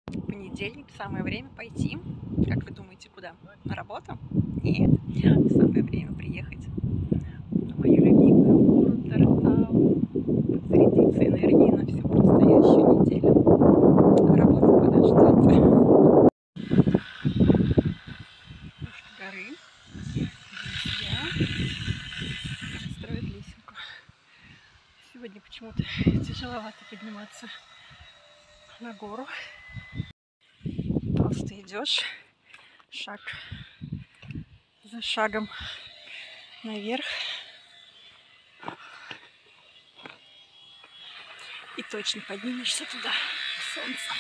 Понедельник, самое время пойти. Как вы думаете, куда? На работу? Нет, самое время приехать на мою любимую гору Тартау, подзарядиться энергией на всю предстоящую неделю. Работа подождет. Горы, друзья, строят лесенку. Сегодня почему-то тяжеловато подниматься на гору. Просто идешь шаг за шагом наверх и точно поднимешься туда, к солнцу.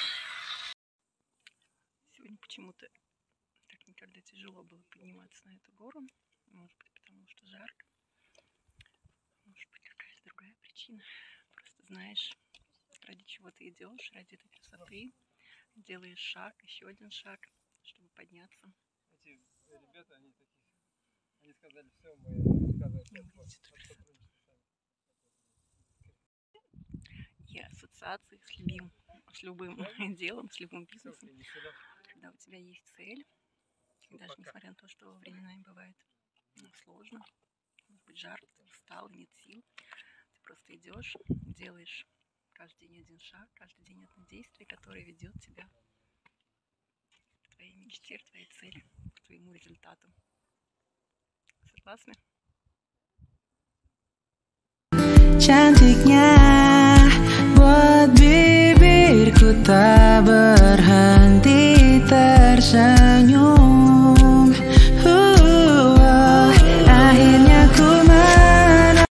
Сегодня почему-то так никогда тяжело было подниматься на эту гору. Может быть, потому что жарко. Может быть, какая-то другая причина. Просто знаешь, ради чего ты идешь, ради этой красоты. Делаешь шаг, еще один шаг, чтобы подняться. Эти ребята, они сказали, все, мы отказываемся. И ассоциации с любым делом, с любым бизнесом. Когда у тебя есть цель, и даже несмотря на то, что временами бывает сложно, может быть жарко, ты устал, нет сил, ты просто идешь, делаешь каждый день один шаг, каждый день одно действие, которое ведет тебя к твоей мечте, к твоей цели, к твоему результату. Согласны? Cantiknya buat bibirku tak berharap.